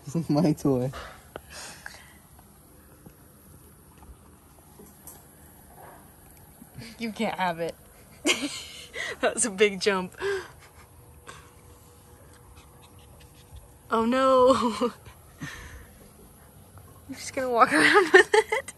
This is my toy. You can't have it. That was a big jump. Oh no. I'm just gonna walk around with it.